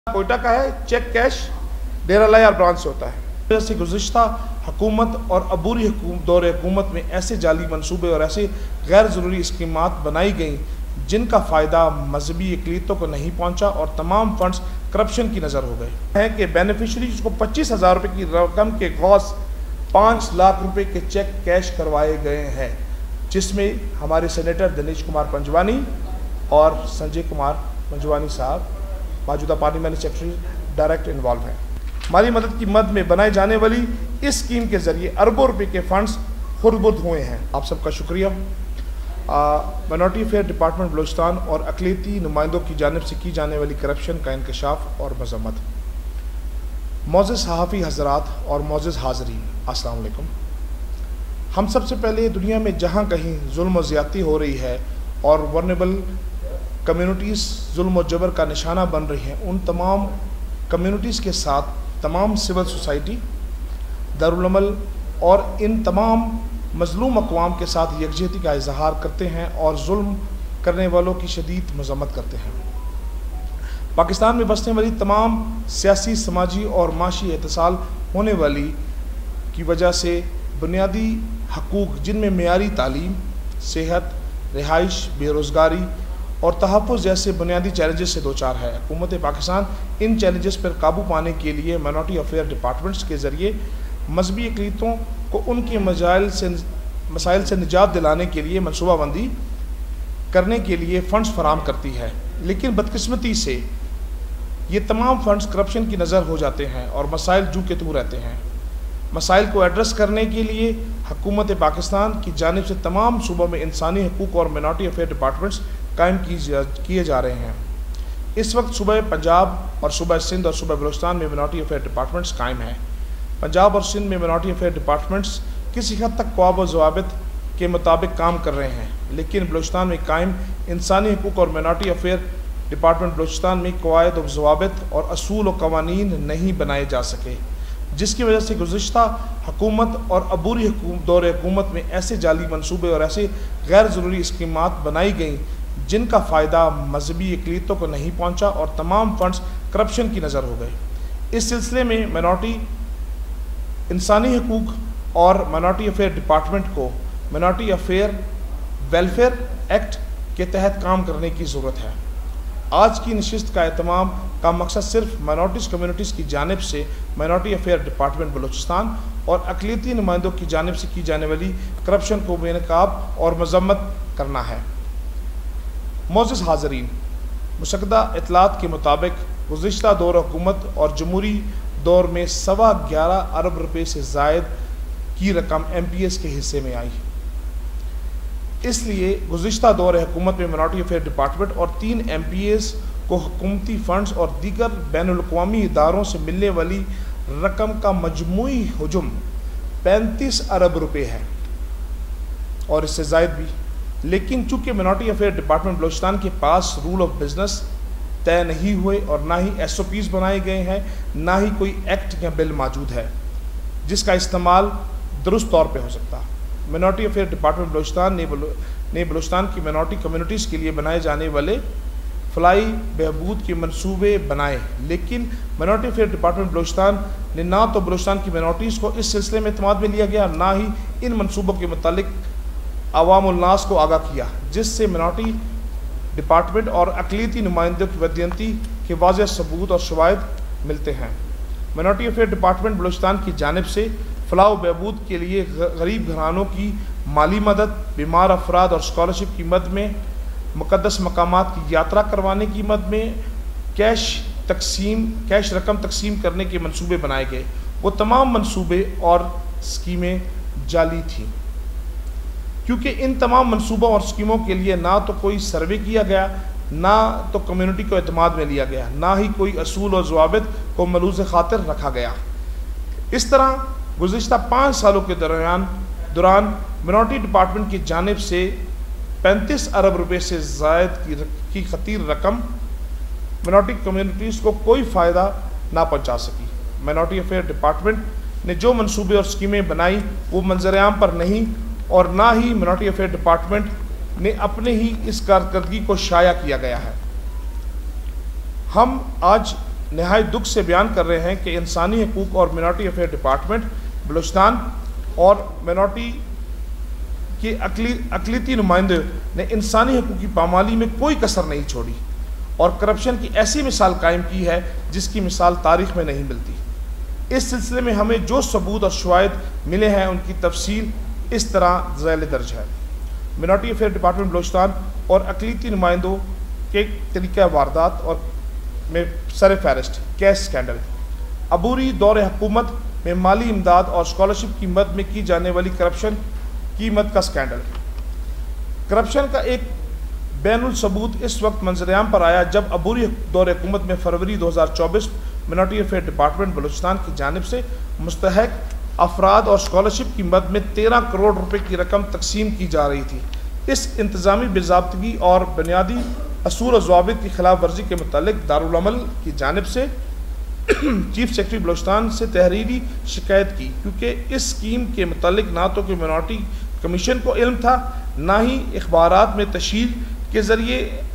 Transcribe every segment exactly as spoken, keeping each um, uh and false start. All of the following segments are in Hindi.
कोयटा का है, cheque cash Dera Allahyar branch से होता है। जैसे गुज़िश्ता हुकूमत और अबूरी दौर हुकूमत में ऐसे जाली मनसूबे और ऐसे गैर ज़रूरी स्कीमात बनाई गई जिनका फ़ायदा मजहबी अक़लीतों को नहीं पहुँचा और तमाम फंड्स करप्शन की नज़र हो गए हैं कि बेनिफिशरीज को पच्चीस हज़ार रुपये की रकम के गौस पाँच लाख रुपए के चेक कैश करवाए गए हैं, जिसमें हमारे सेनेटर दिनेश कुमार पंजवानी और संजय कुमार पंजवानी साहब मौजूदा पार्लियामेंट सेक्रेटरी डायरेक्ट इन्वॉल्व हैं। हमारी मदद की मद में बनाई जाने वाली इस स्कीम के ज़रिए अरबों रुपए के फंड्स खुर्द हुए हैं। आप सबका शुक्रिया। माइनॉरिटी अफेयर डिपार्टमेंट बलूचिस्तान और अक़लीती नुमाइंदों की जानिब से की जाने वाली करप्शन का इंकशाफ और मज़म्मत। मौजूद सहाफ़ी हज़रात और मौजूद हाज़रीन, अस्सलाम वालेकुम। हम सबसे पहले दुनिया में जहाँ कहीं जुल्म और ज़्यादती हो रही है और वल्नरेबल कम्युनिटीज़ जुल्म और जबर का निशाना बन रही हैं, उन तमाम कम्युनिटीज़ के साथ तमाम सिविल सोसाइटी, दारुल अमल और इन तमाम मज़लूम अक़वाम के साथ यकजहती का इजहार करते हैं और जुल्म करने वालों की शदीद मज़म्मत करते हैं। पाकिस्तान में बसने वाली तमाम सियासी, समाजी और माशी एहतसाल होने वाली की वजह से बुनियादी हकूक़ जिनमें मेयारी तालीम, सेहत, रिहाइश, बेरोज़गारी और तहफ़्फ़ुज़ जैसे बुनियादी चैलेंजेस से दो चार है। हुकूमत पाकिस्तान इन चैलेंजेस पर काबू पाने के लिए माइनॉरिटी अफेयर डिपार्टमेंट्स के ज़रिए मजहबी अक़लीतों को उनके मसाइल से मसाइल से निजात दिलाने के लिए मनसूबाबंदी करने के लिए फ़ंड्स फराहम करती है, लेकिन बदकिस्मती से ये तमाम फ़ंड्स करप्शन की नज़र हो जाते हैं और मसाइल जू के तू रहते हैं। मसाइल को एड्रेस करने के लिए हुकूमत पाकिस्तान की जानिब से तमाम सूबों में इंसानी हकूक़ और माइनॉरिटी अफेयर डिपार्टमेंट्स कायम किए जा रहे हैं। इस वक्त सूबे पंजाब और सूबा सिंध और सूबा बलूचिस्तान में माइनॉरिटी अफेयर डिपार्टमेंट्स कायम हैं। पंजाब और सिंध में माइनॉरिटी अफेयर डिपार्टमेंट्स किसी हद तक क़वाब व ज़वाबित के मुताबिक काम कर रहे हैं, लेकिन बलूचिस्तान में कायम इंसानी हकूक़ और माइनॉरिटी अफेयर डिपार्टमेंट बलूचिस्तान में क़वायद व ज़वाबित और असूल व क़वानीन नहीं बनाए जा सके, जिसकी वजह से गुज़िश्ता हुकूमत और अबूरी दौर हुकूमत में ऐसे जाली मनसूबे और ऐसे गैर ज़रूरी स्कीमात बनाई गई जिनका फ़ायदा मजहबी अक़लीतों को नहीं पहुँचा और तमाम फंड्स करप्शन की नज़र हो गए। इस सिलसिले में माइनॉरिटी इंसानी हकूक़ और माइनॉरिटी अफेयर डिपार्टमेंट को माइनॉरिटी अफेयर वेलफेयर एक्ट के तहत काम करने की ज़रूरत है। आज की नशिस्त का एहतमाम का मकसद सिर्फ माइनॉरिटीज़ कम्युनिटीज़ की जानिब से माइनॉरिटी अफेयर डिपार्टमेंट बलूचिस्तान और अक़लीती नुमाइंदों की जानिब से की जाने वाली करप्शन को बेनकाब और मज़म्मत करना है। मौजूद हाज़रीन, मुशक्दा इतलात के मुताबिक गुज़िश्ता दौर हुकूमत और जमहूरी दौर में सवा ग्यारह अरब रुपये से ज़ायद की रकम एम पी एस के हिस्से में आई। इसलिए गुज़िश्ता दौर हुकूमत में माइनॉरिटी अफेयर डिपार्टमेंट और तीन एम पी एस को हुकूमती फ़ंड्स और दीगर बैनुल-अक़वामी इदारों से मिलने वाली रकम का मजमूई हुजूम पैंतीस अरब रुपये है और इससे ज़ायद भी। लेकिन चूँकि माइनॉरिटी अफेयर डिपार्टमेंट बलूचिस्तान के पास रूल ऑफ बिज़नेस तय नहीं हुए और ना ही एस ओ पीज़ बनाए गए हैं, ना ही कोई एक्ट या बिल मौजूद है जिसका इस्तेमाल दुरुस्त तौर पे हो सकता। माइनॉरिटी अफेयर डिपार्टमेंट बलूचिस्तान ने बलू ने बलूचिस्तान की माइनॉरिटी कम्युनिटीज़ के लिए बनाए जाने वाले फलाई बहबूद के मंसूबे बनाए, लेकिन माइनॉरिटी अफेयर डिपार्टमेंट बलूचिस्तान ने ना तो बलूचिस्तान की माइनॉरिटीज़ को इस सिलसिले में इत्मीनान में लिया गया, ना ही इन मनसूबों के मुतालिक अवाम उल नास को आगाह किया, जिससे माइनॉरिटी डिपार्टमेंट और अक़लीती नुमाइंदों की बददिनती के वाज़ेह सबूत और शवाहिद मिलते हैं। माइनॉरिटी अफेयर डिपार्टमेंट बलूचिस्तान की जानिब से फलाह बहबूद के लिए गरीब घरानों की माली मदद, बीमार अफराद और स्कॉलरशिप की मद में, मुक़द्दस मकामात की यात्रा करवाने की मद में कैश तकसीम कैश रकम तकसीम करने के मंसूबे बनाए गए। वो तमाम मंसूबे और स्कीमें जाली थीं, क्योंकि इन तमाम मंसूबों और स्कीमों के लिए ना तो कोई सर्वे किया गया, ना तो कम्युनिटी को एतमाद में लिया गया, ना ही कोई असूल और ज़वाबित को मलूज़ ख़ातिर रखा गया। इस तरह गुज़िश्ता पाँच सालों के दरमियान दौरान माइनॉरिटी डिपार्टमेंट की जानिब से पैंतीस अरब रुपये से ज़ायद की, की खतीर रकम माइनॉरिटी कम्युनिटीज़ को कोई फ़ायदा ना पहुँचा सकी। माइनॉरिटी अफेयर डिपार्टमेंट ने जो मंसूबे और स्कीमें बनाई वो मंजर-ए-आम पर नहीं और ना ही माइनॉरिटी अफेयर डिपार्टमेंट ने अपने ही इस कारकर्दगी को शाया किया गया है। हम आज नहायत दुख से बयान कर रहे हैं कि इंसानी हकूक़ और मिनॉरिटी अफेयर डिपार्टमेंट बलूचिस्तान और मिनॉरिटी के अकली अकलीती नुमाइंदों ने इंसानी हकूक़ की पामाली में कोई कसर नहीं छोड़ी और करप्शन की ऐसी मिसाल कायम की है जिसकी मिसाल तारीख़ में नहीं मिलती। इस सिलसिले में हमें जो सबूत और शवाहिद मिले हैं उनकी तफसील इस तरह ज़ैल दर्ज है। मिनॉरिटी अफेयर डिपार्टमेंट बलूचिस्तान और अकलीती नुमाइंदों के तरीक़ा वारदात और में सर फहरिस्त कैश स्कैंडल, अबूरी दौर हुकूमत में माली इमदाद और स्कॉलरशिप की मद में की जाने वाली करप्शन की मद का स्कैंडल। करप्शन का एक बैनुल सबूत इस वक्त मंजरेआम पर आया जब अबूरी दौर हुकूमत में फरवरी दो हज़ार चौबीस मिनॉरिटी अफेयर डिपार्टमेंट बलूचिस्तान की जानिब से मुस्तहक अफराद और स्कॉलरशिप की मद में तेरह करोड़ रुपए की रकम तकसीम की जा रही थी। इस इंतज़ामी बेज़ाब्तगी और बुनियादी असूल और ज़वाबित की खिलाफ वर्जी के मुतालिक दारुल अमल की जानिब से चीफ सेक्रेटरी बलूचिस्तान से तहरीरी शिकायत की, क्योंकि इस स्कीम के मुतालिक ना तो कि मिनॉरिटी कमीशन को इल्म था, ना ही अखबारात में तशहीर के ज़रिए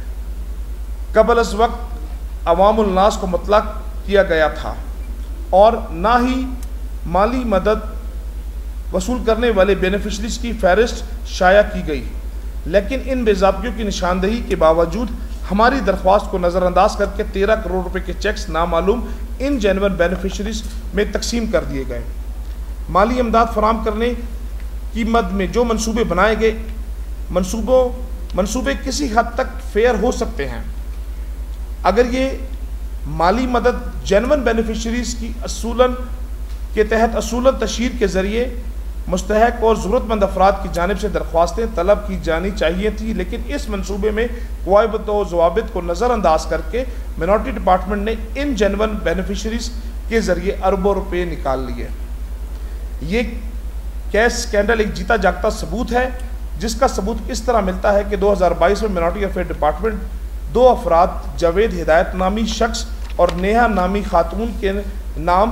कबल अज़ वक्त अवामुल नास को मुतला किया गया था और ना ही माली मदद वसूल करने वाले बेनिफिशरीज की फहरिस्त शाया की गई। लेकिन इन बेज़ाब्तियों की निशानदही के बावजूद हमारी दरख्वास्त को नज़रअंदाज करके तेरह करोड़ रुपए के चेक्स नामालूम इन जेन्युइन बेनिफिशरीज में तकसीम कर दिए गए। माली इमदाद फराम करने की मद में जो मंसूबे बनाए गए मंसूबों मंसूबे किसी हद तक फेयर हो सकते हैं अगर ये माली मदद जेन्युइन बेनिफिशरीज की असूलन के तहत असूलन तशहीर के ज़रिए मुस्तहक और ज़रूरतमंद अफराद की जानिब से दरख्वास्तें तलब की जानी चाहिए थी। लेकिन इस मनसूबे में क़वाइद और ज़वाबित को नज़रअंदाज करके मिनॉरिटी डिपार्टमेंट ने इन जेन्युइन बेनिफिशरीज के ज़रिए अरबों रुपये निकाल लिए। ये कैश स्कैंडल एक जीता जागता सबूत है, जिसका सबूत इस तरह मिलता है कि दो हज़ार बाईस में मिनॉरिटी अफेयर डिपार्टमेंट दो अफराद जावेद हिदायत नामी शख्स और नेहा नामी खातून के नाम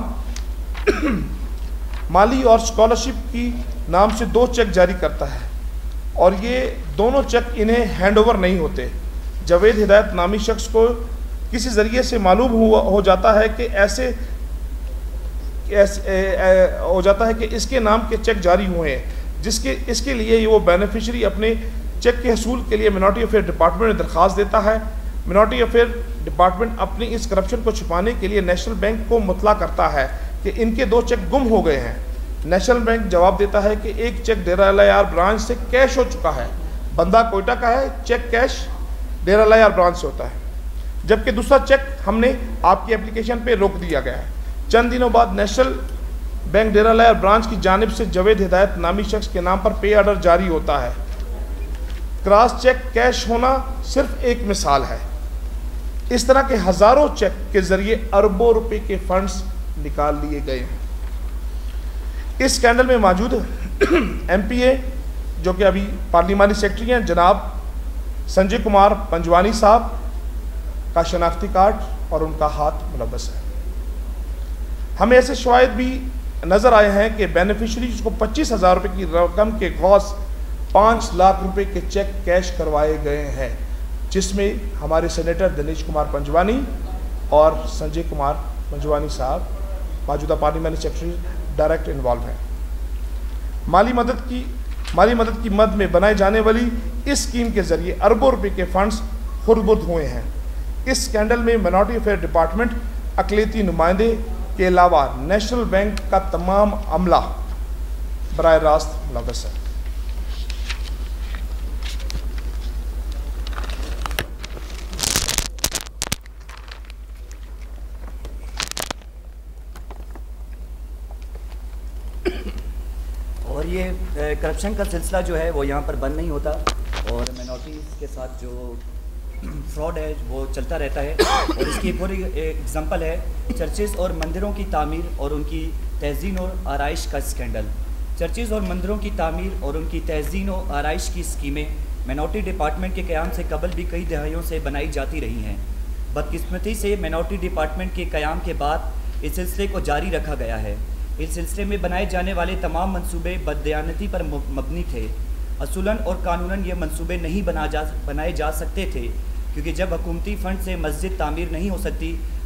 माली और स्कॉलरशिप की नाम से दो चेक जारी करता है और ये दोनों चेक इन्हें हैंडओवर नहीं होते। जावेद हिदायत नामी शख्स को किसी ज़रिए से मालूम हुआ हो जाता है कि ऐसे ऐसे ए, ए, हो जाता है कि इसके नाम के चेक जारी हुए हैं, जिसके इसके लिए वो बेनिफिशरी अपने चेक के हसूल के लिए मिनॉरिटी अफेयर डिपार्टमेंट में दरख्वास्त देता है। मिनॉरिटी अफेयर डिपार्टमेंट अपनी इस करप्शन को छुपाने के लिए नेशनल बैंक को मुतला करता है कि इनके दो चेक गुम हो गए हैं। नेशनल बैंक जवाब देता है कि एक चेक डेरा लायार ब्रांच से कैश हो चुका है, बंदा कोयटा का है, cheque cash Dera Allahyar branch से होता है, जबकि दूसरा चेक हमने आपकी एप्लीकेशन पे रोक दिया गया है। चंद दिनों बाद national bank Dera Allahyar branch की जानिब से जावेद हिदायत नामी शख्स के नाम पर पे ऑर्डर जारी होता है। क्रॉस चेक कैश होना सिर्फ एक मिसाल है। इस तरह के हज़ारों चेक के ज़रिए अरबों रुपए के फंड्स निकाल लिए गए हैं। इस स्कैंडल में मौजूद एम पी ए जो कि अभी पार्लिमानी सेक्रेटरी हैं, जनाब संजय कुमार पंजवानी साहब का शनाख्ती कार्ड और उनका हाथ मुलव्वस है। हमें ऐसे शवाहिद भी नज़र आए हैं कि बेनिफिशरीज को पच्चीस हज़ार रुपये की रकम के गौस पाँच लाख रुपए के चेक कैश करवाए गए हैं, जिसमें हमारे सेनेटर दिनेश कुमार पंजवानी और संजय कुमार पंजवानी साहब मौजूदा पार्लिमानी सेक्रेटरी डायरेक्ट इन्वॉल्व हैं। माली मदद की माली मदद की मद में बनाए जाने वाली इस स्कीम के ज़रिए अरबों रुपए के फंड्स खुर्द-बुर्द हुए हैं। इस स्कैंडल में मिनॉरिटी अफेयर डिपार्टमेंट, अकलीती नुमाइंदे के अलावा नेशनल बैंक का तमाम अमला बराह रास्त मुलव्वस है। और ये करप्शन का सिलसिला जो है वो यहाँ पर बंद नहीं होता और मिनॉरिटीज़ के साथ जो फ्रॉड है वो चलता रहता है। और इसकी पूरी एग्जांपल है चर्चेज़ और मंदिरों की तामीर और उनकी तहज़ीन और आराइश का स्कैंडल। चर्चेज़ और मंदिरों की तामीर और उनकी तहज़ीन और आराइश की स्कीमें मिनॉरिटी डिपार्टमेंट के क़याम से कबल भी कई दहाइयों से बनाई जाती रही हैं। बदकिस्मती से मिनॉरिटी डिपार्टमेंट के क़याम के बाद इस सिलसिले को जारी रखा गया है। इस सिलसिले में बनाए जाने वाले तमाम मंसूबे बददयानती पर मबनी थे। असूलन और कानूनन ये मंसूबे नहीं बना जा बनाए जा सकते थे, क्योंकि जब हुकूमती फ़ंड से मस्जिद तामीर नहीं हो सकती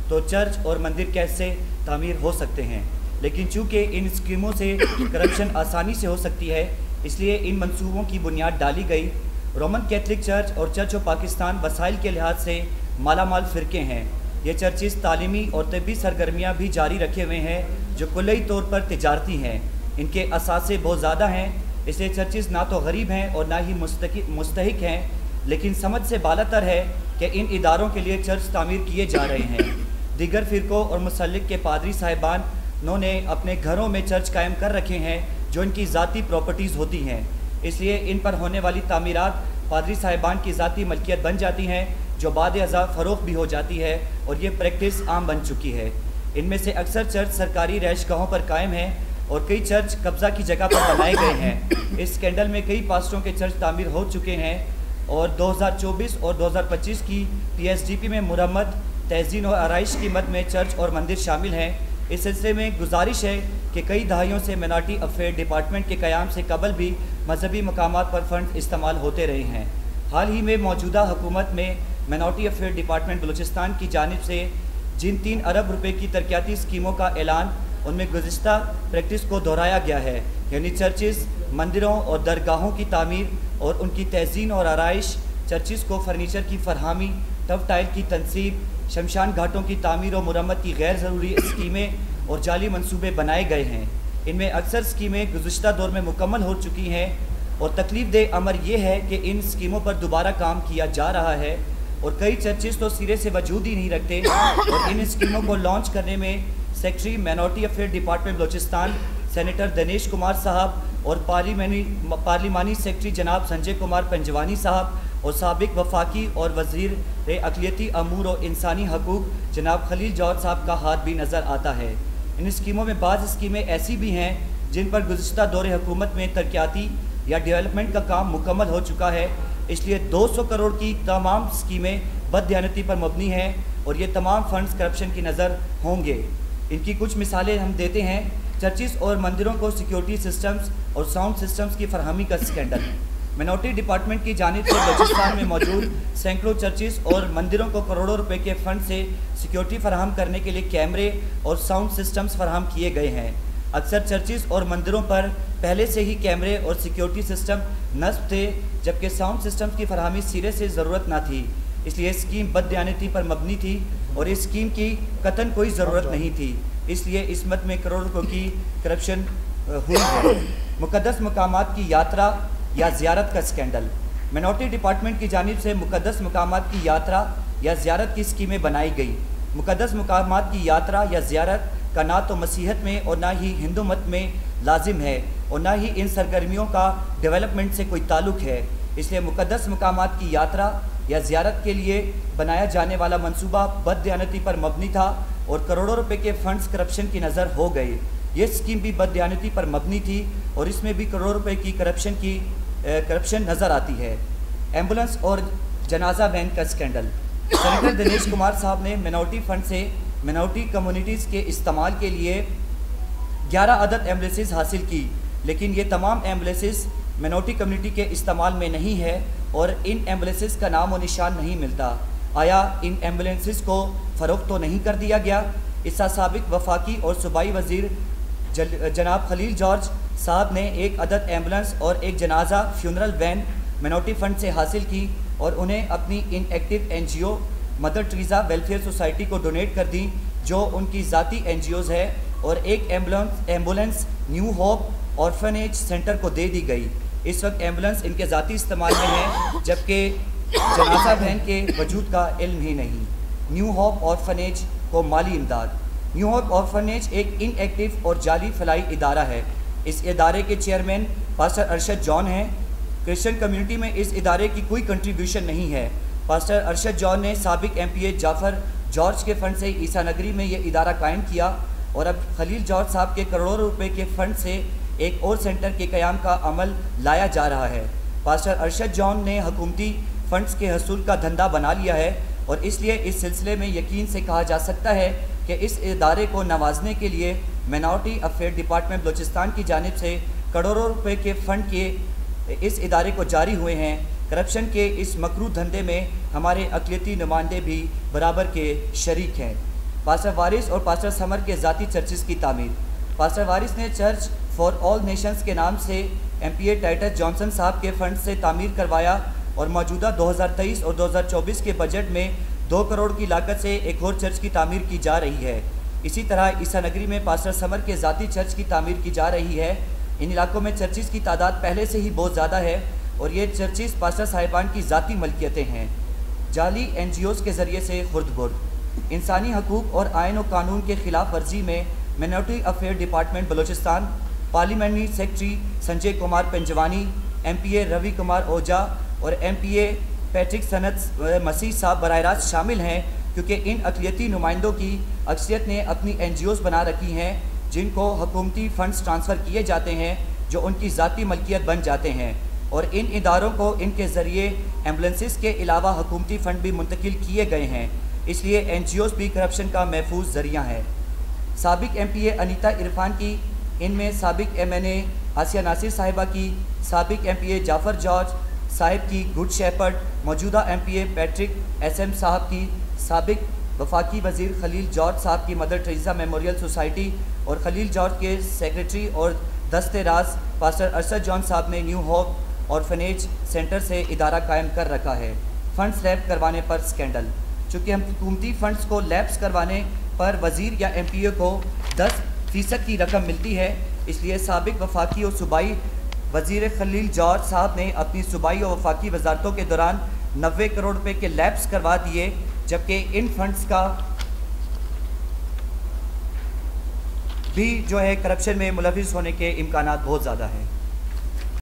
तो चर्च और मंदिर कैसे तामीर हो सकते हैं। लेकिन चूँकि इन स्कीमों से करप्शन आसानी से हो सकती है, इसलिए इन मंसूबों की बुनियाद डाली गई। रोमन कैथलिक चर्च और चर्च ऑफ पाकिस्तान वसाइल के लिहाज से मालामाल फ़िरके हैं। ये चर्चिस तालीमी और तबी सरगर्मियाँ भी जारी रखे हुए हैं जो कुल्लई तौर पर तिजारती हैं। इनके असासे बहुत ज़्यादा हैं, इसलिए चर्चिस ना तो गरीब हैं और ना ही मुस्तहिक हैं, लेकिन समझ से बालातर है कि इन इदारों के लिए चर्च तामीर किए जा रहे हैं। दीगर फ़िरक़ों और मुसल्लिक के पादरी साहिबान ने अपने घरों में चर्च कायम कर रखे हैं जो इनकी ज़ाती प्रॉपर्टीज़ होती हैं, इसलिए इन पर होने वाली तामीरात पादरी साहिबान की ज़ाती मलकियत बन जाती हैं जो बाद अज़ा फ़रोख्त भी हो जाती है और ये प्रैक्टिस आम बन चुकी है। इनमें से अक्सर चर्च सरकारी रहायशगाहों पर कायम हैं और कई चर्च कब्ज़ा की जगह पर बनाए गए हैं। इस स्कैंडल में कई पास्टरों के चर्च तामीर हो चुके हैं और दो हज़ार चौबीस और दो हज़ार पच्चीस की पी एस डी पी में मुरम्मत, तहसीन और आराइश की मद में चर्च और मंदिर शामिल हैं। इस सिलसिले में गुजारिश है कि कई दहाइयों से मिनॉरिटी अफेयर डिपार्टमेंट के क़याम से कबल भी मजहबी मकामात पर फ़ंड इस्तेमाल होते रहे हैं। हाल ही में मौजूदा हुकूमत में मिनॉरिटी अफेयर डिपार्टमेंट बलूचिस्तान की जानिब से जिन तीन अरब रुपए की तरक्याती स्कीमों का ऐलान, उनमें गुज़िश्ता प्रैक्टिस को दोहराया गया है, यानी चर्चिस, मंदिरों और दरगाहों की तामीर और उनकी तहसीन और आराइश, चर्चिस को फर्नीचर की फरहमी, टफ टाइल की तनसीब, शमशान घाटों की तामीर और मुरम्मत की गैर ज़रूरी स्कीमें और जाली मंसूबे बनाए गए हैं। इनमें अक्सर स्कीमें गुज़िश्ता दौर में मुकम्मल हो चुकी हैं और तकलीफ देह अमर यह है कि इन स्कीमों पर दोबारा काम किया जा रहा है और कई चर्चिस तो सिरे से वजूद ही नहीं रखते और इन स्कीमों को लॉन्च करने में secretary minority affair department Balochistan senator Dinesh Kumar sahab और पार्लिमानी पार्लिमानी सेक्रेटरी जनाब संजय कुमार पंजवानी साहब और साबिक वफाकी और वज़ीर अक़लियती अमूर और इंसानी हकूक़ जनाब खलील जॉर्ज साहब का हाथ भी नज़र आता है। इन स्कीमों में बाज़ स्कीमें ऐसी भी हैं जिन पर गुज़िश्ता दौरे हुकूमत में तरक्याती या डेवलपमेंट का काम मुकम्मल हो चुका है, इसलिए दो सौ करोड़ की तमाम स्कीमें बददियानती पर मबनी हैं और ये तमाम फंड्स करप्शन की नज़र होंगे। इनकी कुछ मिसालें हम देते हैं। चर्चिस और मंदिरों को सिक्योरिटी सिस्टम्स और साउंड सिस्टम्स की फरहमी का स्कैंडल। मिनॉरिटी डिपार्टमेंट की जानिब से बलूचिस्तान में मौजूद सैकड़ों चर्चिस और मंदिरों को करोड़ों रुपए के फ़ंड से सिक्योरिटी फराहम करने के लिए कैमरे और साउंड सिस्टम्स फराहम किए गए हैं। अक्सर चर्चिस और मंदिरों पर पहले से ही कैमरे और सिक्योरिटी सिस्टम नस्ब थे, जबकि साउंड सिस्टम्स की फरहमी सिरे से ज़रूरत ना थी, इसलिए स्कीम बददियानती पर मबनी थी और इस स्कीम की कतन कोई ज़रूरत नहीं थी, इसलिए इस मद में करोड़ों रुपयों की करप्शन हुई है। मुक़द्दस मकामात की यात्रा या ज़ियारत का स्कैंडल। मिनॉरिटी डिपार्टमेंट की जानिब से मुक़द्दस मकामात की यात्रा या ज़ियारत की स्कीमें बनाई गई। मुक़द्दस मकामात की यात्रा या ज़ियारत का ना तो मसीहत में और ना ही हिंदू मत में लाजिम है और ना ही इन सरगर्मियों का डेवलपमेंट से कोई ताल्लुक़ है, इसलिए मुक़द्दस मकामात की यात्रा या ज़ियारत के लिए बनाया जाने वाला मंसूबा बददियानती पर मबनी था और करोड़ों रुपए के फंड्स करप्शन की नज़र हो गए। ये स्कीम भी बददियानती पर मबनी थी और इसमें भी करोड़ों रुपए की करप्शन की करप्शन नज़र आती है। एम्बुलेंस और जनाजा वैन का स्कैंडल। सेनेटर दिनेश कुमार साहब ने मिनॉरिटी फंड से मिनॉरिटी कम्युनिटीज़ के इस्तेमाल के लिए ग्यारह अदद एम्बुलेंसेस हासिल की, लेकिन ये तमाम एम्बुलेंसेस मिनॉरिटी कम्युनिटी के इस्तेमाल में नहीं है और इन एम्बुलेंसेस का नाम और निशान नहीं मिलता। आया इन एम्बुलेंसेस को फ़रोख्त तो नहीं कर दिया गया? इसका साबिक वफाकी और सूबाई वज़ीर जनाब खलील जॉर्ज साहब ने एक अदद एम्बुलेंस और एक जनाजा फ्यूनरल वैन मिनॉरिटी फ़ंड से हासिल की और उन्हें अपनी inactive N G O Mother Teresa welfare society को डोनेट कर दी, जो उनकी ज़ाती एन जी ओज़ है, और एक ambulance ambulance New Hope orphanage centre को दे दी गई। इस वक्त एम्बुलेंस इनके ज़ाती इस्तेमाल में है, जबकि जनाजा वैन के वजूद का इल्म ही नहीं। न्यू होप ऑर्फनेज को माली इमदाद। न्यू होप ऑर्फनेज एक इनएक्टिव और जाली फलाई इदारा है। इस इदारे के चेयरमैन पास्टर अरशद जॉन हैं। क्रिश्चियन कम्युनिटी में इस इदारे की कोई कंट्रीब्यूशन नहीं है। पास्टर अरशद जॉन ने साबिक M P A Jafar George के फ़ंड से ईसा नगरी में ये इदारा कायम किया और अब खलील जॉर्ज साहब के करोड़ों रुपए के फ़ंड से एक और सेंटर के क़याम का अमल लाया जा रहा है। पास्टर अरशद जॉन ने हुकूमती फ़ंड्स के हसूल का धंधा बना लिया है और इसलिए इस सिलसिले में यकीन से कहा जा सकता है कि इस इदारे को नवाजने के लिए मिनॉरिटी अफेयर डिपार्टमेंट बलूचिस्तान की जानिब से करोड़ों रुपए के फ़ंड के इस इदारे को जारी हुए हैं। करप्शन के इस मकरू धंधे में हमारे अक़लियती नुमाइंदे भी बराबर के शरीक हैं। पास्टर वारिस और पास्टर समर के ज़ाती चर्चेस की तामीर। पास्टर वारिस ने चर्च फॉर ऑल नेशंस के नाम से M P A Titus Johnson sahab के फंड से तामीर करवाया और मौजूदा दो हज़ार तेईस और दो हज़ार चौबीस के बजट में दो करोड़ की लागत से एक और चर्च की तामीर की जा रही है। इसी तरह ईसा नगरी में पास्टर समर के ज़ाती चर्च की तामीर की जा रही है। इन इलाकों में चर्चिस की तादाद पहले से ही बहुत ज़्यादा है और ये चर्चिस पास्टर साहिबान की ज़ाती मलकियतें हैं। जाली एन जी ओज़ के ज़रिए से खुर्द-बुर्द। इंसानी हकूक़ और आइन और कानून के ख़िलाफ़ वर्जी में minority affair department Balochistan, parliamentary secretary Sanjay Kumar Panjwani, M P A Ravi Kumar Ojha और M P A Patrick Sanat Masih sahab बराह रास्त शामिल हैं, क्योंकि इन अक़लियती नुमाइंदों की अक्सरियत ने अपनी एन जी ओज़ बना रखी हैं जिनको हुकूमती फ़ंड्स ट्रांसफ़र किए जाते हैं जो उनकी ज़ाती मलकियत बन जाते हैं और इन इदारों को इनके ज़रिए एम्बुलेंसेस के अलावा हुकूमती फ़ंड भी मुंतकिल किए गए हैं। इसलिए एन जी ओज़ भी करप्शन का महफूज ज़रिया है। साबिक M P A Anita Irfan की, इनमें साबिक M N A Asiya Nasir sahiba की, साबिक M P A Jafar George sahib की गुड शेपर्ड, मौजूदा M P A Patrick S M sahab की, साबिक वफाकी वज़ीर खलील जॉर्ज साहब की मदर टेरेसा मेमोरियल सोसाइटी और खलील जॉर्ज के सेक्रेटरी और दस्ते राज पास्टर अरशद जॉन साहब ने न्यू होप ऑर्फनेज सेंटर से इदारा कायम कर रखा है। फ़ंड्स लैप्स करवाने पर स्कैंडल। चूँकि हम हुकूमती फ़ंड्स को लैप्स करवाने पर वज़ीर या एम पी ए को दस फ़ीसद की रकम मिलती है, इसलिए साबिक वफाकी और सूबाई वज़ीर खलील जॉर्ज साहब ने अपनी सूबाई और वफाकी वजारतों के दौरान नब्बे करोड़ रुपए के लैप्स करवा दिए, जबकि इन फंड्स का भी जो है करप्शन में मुलविस होने के इम्कानात बहुत ज़्यादा हैं।